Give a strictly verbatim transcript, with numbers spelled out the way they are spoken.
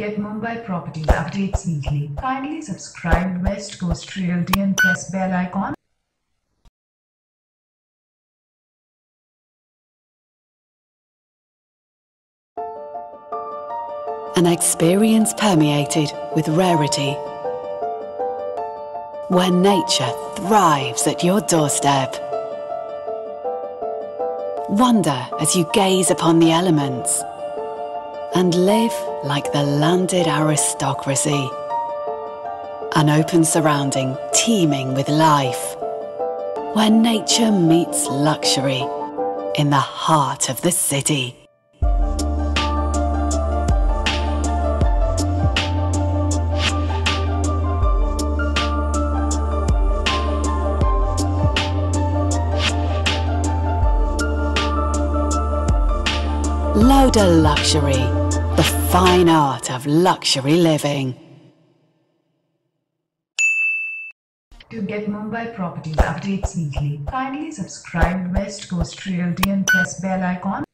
get Mumbai property updates weekly, kindly subscribe West Coast Realty and press bell icon. An experience permeated with rarity, where nature thrives at your doorstep. Wonder as you gaze upon the elements and live like the landed aristocracy. An open surrounding teeming with life, where nature meets luxury in the heart of the city. Lauder Luxury, the fine art of luxury living. To get Mumbai property updates weekly, kindly subscribe West Coast Realty and press bell icon.